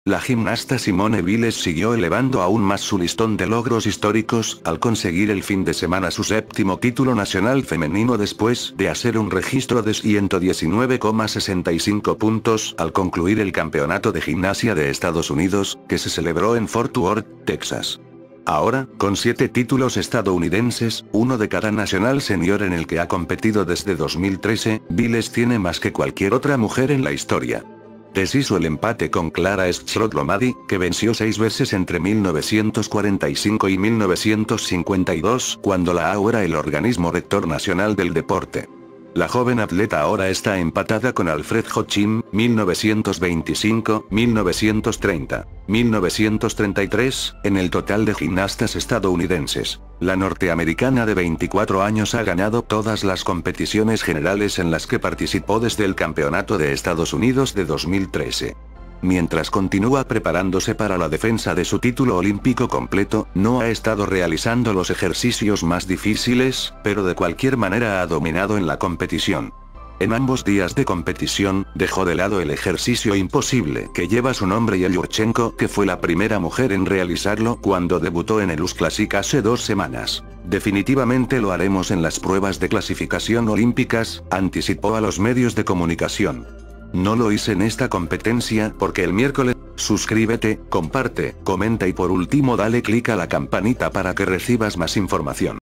La gimnasta Simone Biles siguió elevando aún más su listón de logros históricos, al conseguir el fin de semana su séptimo título nacional femenino después de hacer un registro de 119,65 puntos al concluir el Campeonato de Gimnasia de Estados Unidos, que se celebró en Fort Worth, Texas. Ahora, con 7 títulos estadounidenses, uno de cada nacional senior en el que ha competido desde 2013, Biles tiene más que cualquier otra mujer en la historia. Deshizo el empate con Clara Strothlomadi, que venció 6 veces entre 1945 y 1952, cuando la AO era el organismo rector nacional del deporte. La joven atleta ahora está empatada con Alfred Jochim, 1925, 1930, 1933, en el total de gimnastas estadounidenses. La norteamericana de 24 años ha ganado todas las competiciones generales en las que participó desde el Campeonato de Estados Unidos de 2013. Mientras continúa preparándose para la defensa de su título olímpico completo, no ha estado realizando los ejercicios más difíciles, pero de cualquier manera ha dominado en la competición. En ambos días de competición, dejó de lado el ejercicio imposible que lleva su nombre y Yurchenko, que fue la primera mujer en realizarlo cuando debutó en el US Classic hace 2 semanas. Definitivamente lo haremos en las pruebas de clasificación olímpicas, anticipó a los medios de comunicación. No lo hice en esta competencia porque el miércoles. Suscríbete, comparte, comenta y por último dale clic a la campanita para que recibas más información.